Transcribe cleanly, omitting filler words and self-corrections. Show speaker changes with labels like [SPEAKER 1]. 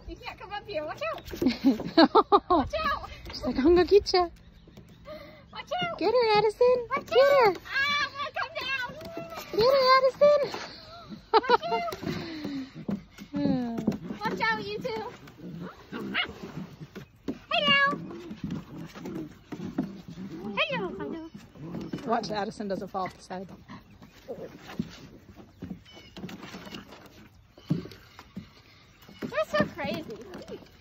[SPEAKER 1] You can't come up here. Watch out.
[SPEAKER 2] Watch
[SPEAKER 1] out.
[SPEAKER 2] She's like, I'm gonna get you.
[SPEAKER 1] Watch out.
[SPEAKER 2] Get her, Addison.
[SPEAKER 1] Watch
[SPEAKER 2] Get her.
[SPEAKER 1] out. Ah, I'm going to come down.
[SPEAKER 2] Get her, Addison.
[SPEAKER 1] Watch out. Watch out, you two. Hey now. Hello, hello.
[SPEAKER 2] Watch Addison doesn't fall off the side.
[SPEAKER 1] That's so crazy.